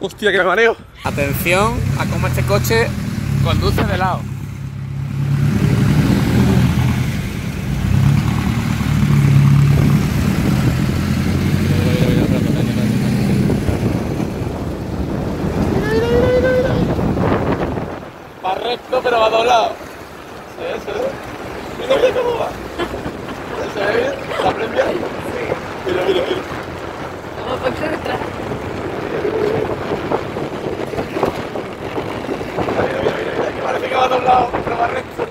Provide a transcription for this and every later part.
Hostia, que me mareo. Atención a cómo este coche conduce de lado. Va recto, pero va doblado. Sí. Mira cómo va. ¿Se ve bien? ¿Está prendido? Sí. Mira. Vamos por detrás. Mira, que parece que va doblado, pero va recto.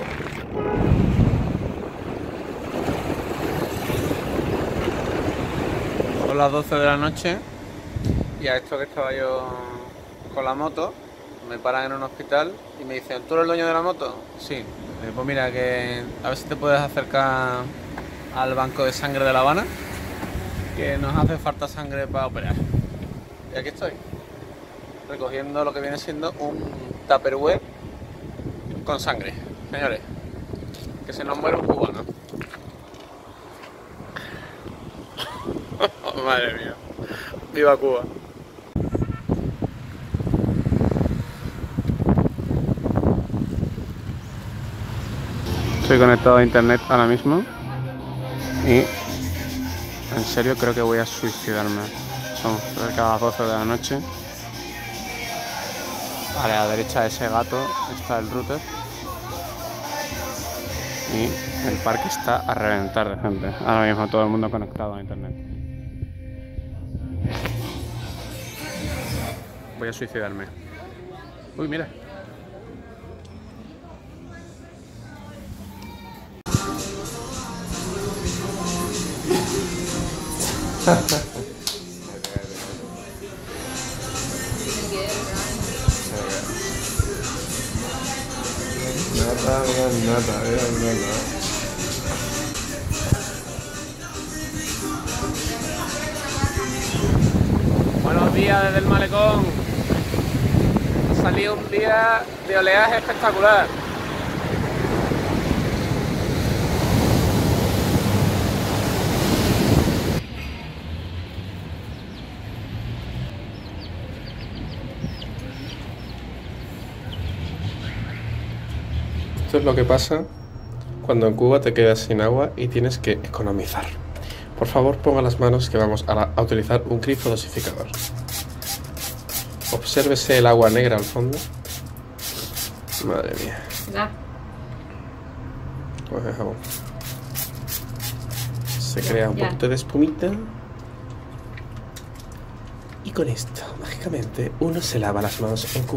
Son las 12 de la noche y a esto que estaba yo con la moto, me paran en un hospital y me dicen, ¿tú eres el dueño de la moto? Sí. Pues mira, que a ver si te puedes acercar al banco de sangre de La Habana, que nos hace falta sangre para operar. Y aquí estoy, recogiendo lo que viene siendo un Tupperware con sangre. Señores, que se nos muere un cubano. Madre mía, viva Cuba. Estoy conectado a internet ahora mismo y en serio creo que voy a suicidarme. Son cerca de las 12 de la noche. A la derecha de ese gato está el router y el parque está a reventar de gente. Ahora mismo todo el mundo conectado a internet. Voy a suicidarme. Uy, mira. Nada. Buenos días desde el malecón. Ha salido un día de oleaje espectacular. Esto es lo que pasa cuando en Cuba te quedas sin agua y tienes que economizar. Por favor, ponga las manos que vamos a utilizar un grifo dosificador. Obsérvese el agua negra al fondo. Madre mía. Ya. Pues el jabón. Se crea un poquito de espumita. Y con esto, mágicamente, uno se lava las manos en Cuba.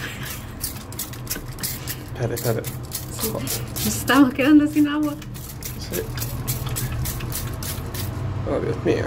Espérate. Joder. Nos estamos quedando sin agua. Sí. Oh, Dios mío.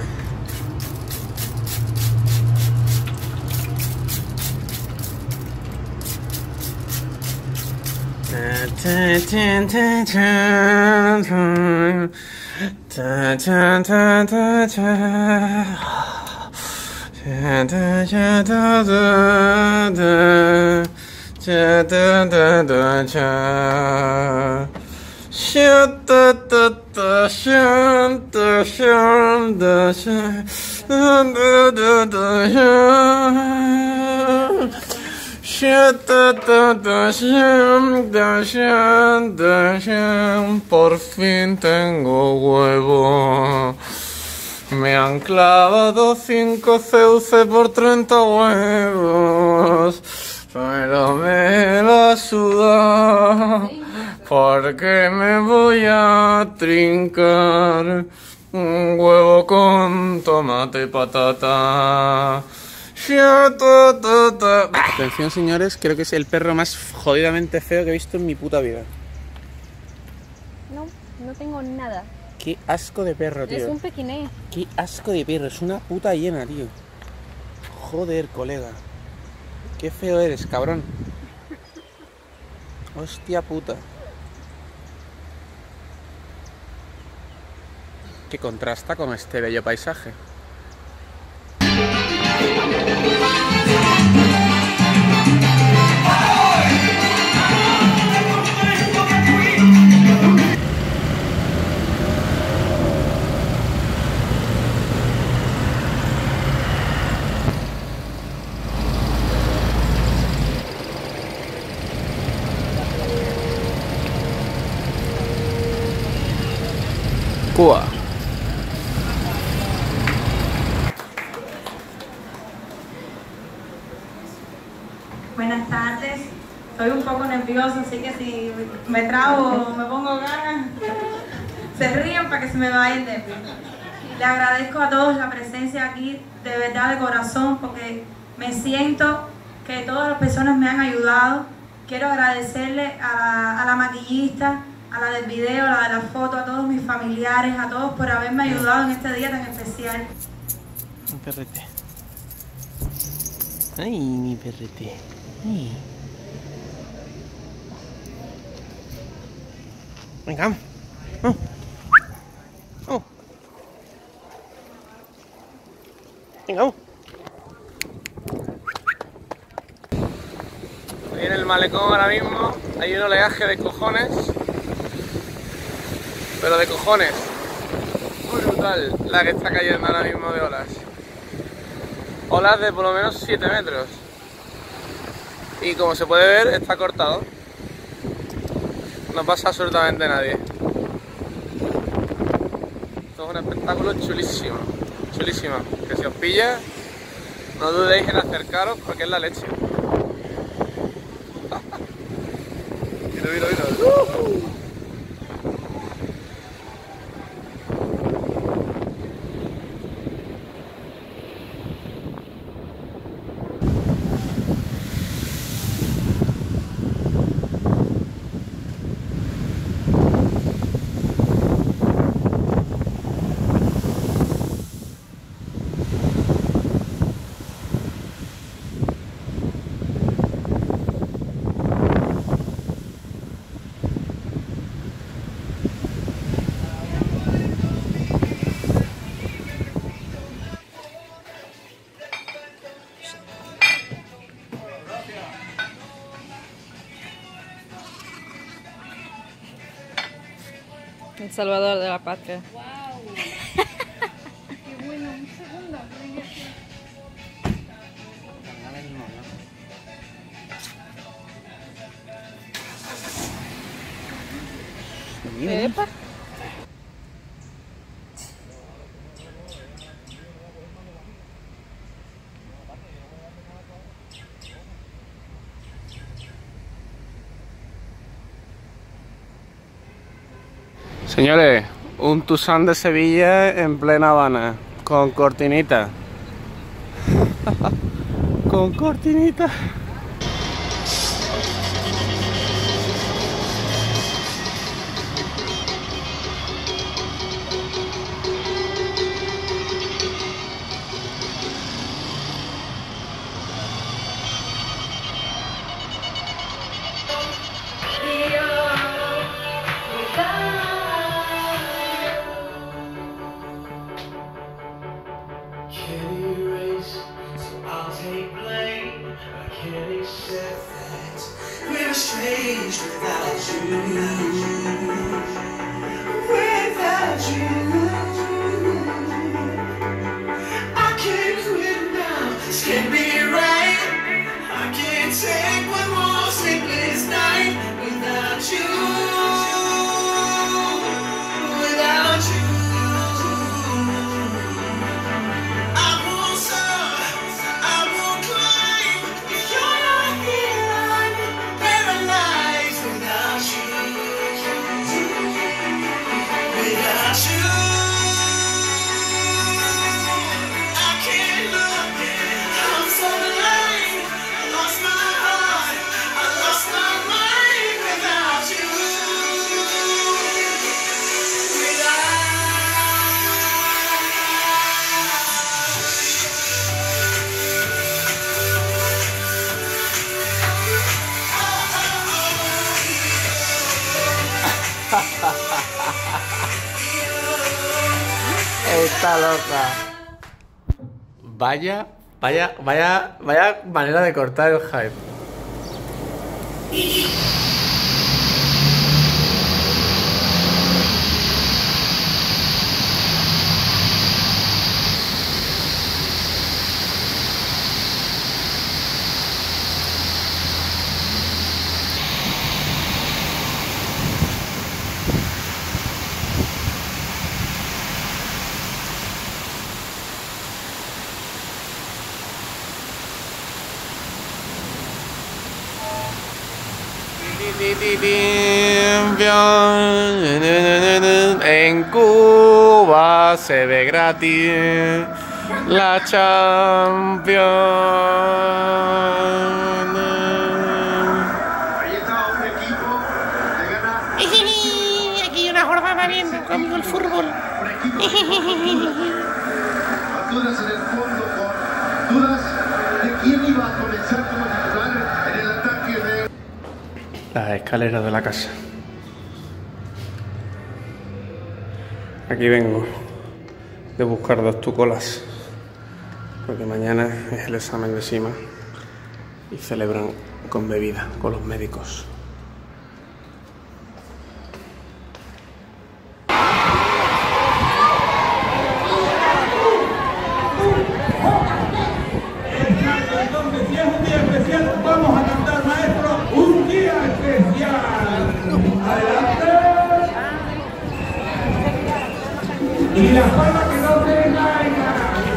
Por fin tengo huevo. Me han clavado 5 CUC por 30 huevos. Pero me la suda, porque me voy a trincar un huevo con tomate y patata. Atención, señores, creo que es el perro más jodidamente feo que he visto en mi puta vida. No tengo nada. Qué asco de perro, tío. Es un pequinés. Qué asco de perro, es una puta hiena, tío. Joder, colega. Qué feo eres, cabrón. Hostia puta. Que contrasta con este bello paisaje. Buenas tardes. Estoy un poco nerviosa, así que si me trabo o me pongo ganas, se ríen para que se me vaya el nervio. Le agradezco a todos la presencia aquí, de verdad, de corazón, porque me siento que todas las personas me han ayudado. Quiero agradecerle a la maquillista, a la del video, a la de la foto, a todos mis familiares, a todos por haberme ayudado en este día tan especial. Un perrete. Ay, mi perrete. Ay. Venga. Oh. Oh. Venga. Ahí en el malecón ahora mismo hay un oleaje de cojones. Pero de cojones. Muy brutal la que está cayendo ahora mismo de olas. Olas de por lo menos 7 metros. Y como se puede ver, está cortado. No pasa absolutamente nadie. Esto es un espectáculo chulísimo. Chulísimo. Que si os pilla, no dudéis en acercaros porque es la leche. Mira. El salvador de la patria. Qué bueno, un segundo. Epa. Señores, un Tusán de Sevilla en plena Habana, con cortinita. Con cortinita. Está loca. Vaya manera de cortar el hype. En Cuba se ve gratis la Champions. Ahí está un equipo que gana. Aquí una jornada viendo conmigo el fútbol. Un equipo con dudas en el fondo, con dudas de quién iba a comenzar como titular en el ataque de. Las escaleras de la casa. Aquí vengo de buscar 2 tucolas, porque mañana es el examen de SIMA y celebran con bebida con los médicos. Entonces, si es un día especial, vamos a cantar, maestro, un día especial. Adelante. Y la palma que no se caiga.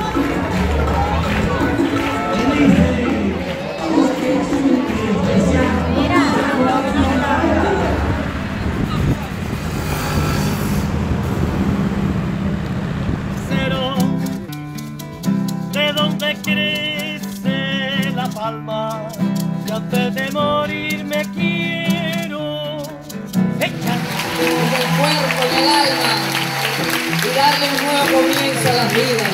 De donde crece la palma, y antes de morir me quiero echar Desde el cuerpo, en el alma, y darle un nuevo comienzo a las vidas.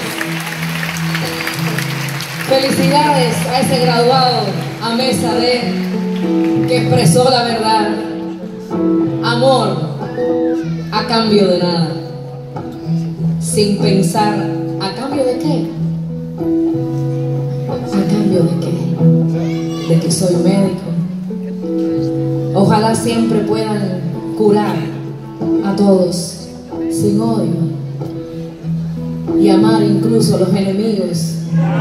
Felicidades a ese graduado, a Mesa D, que expresó la verdad. Amor a cambio de nada, sin pensar, ¿a cambio de qué? ¿A cambio de qué? De que soy médico. Ojalá siempre puedan curar a todos sin odio y amar incluso a los enemigos.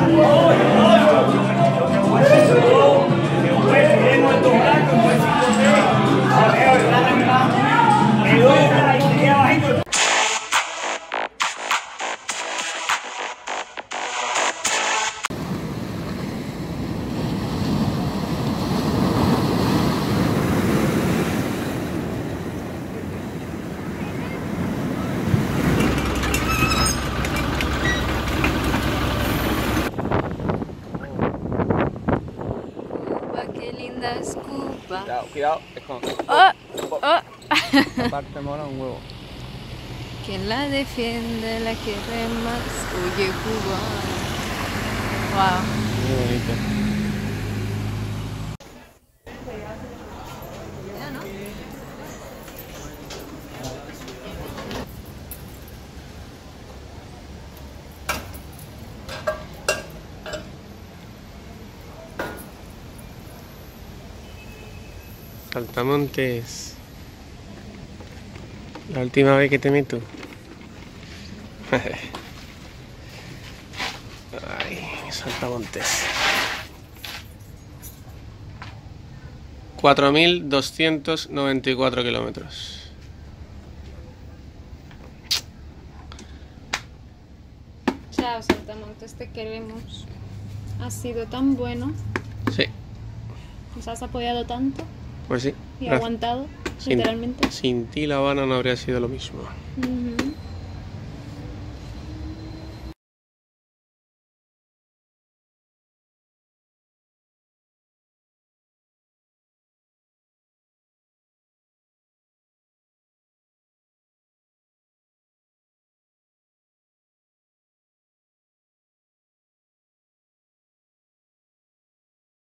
Qué linda es Cuba. Cuidado, es con. Oh, oh. Aparte mola un huevo. ¿Quién la defiende? La que más. Oye, Cuba. Wow. Muy bonito. Saltamontes. La última vez que te meto. Ay, saltamontes. 4.294 kilómetros. Chao, Saltamontes, te queremos. Has sido tan bueno. Sí, Nos has apoyado tanto pues sí. y Gracias. aguantado, Sin- literalmente. Sin ti La Habana no habría sido lo mismo. Ujú.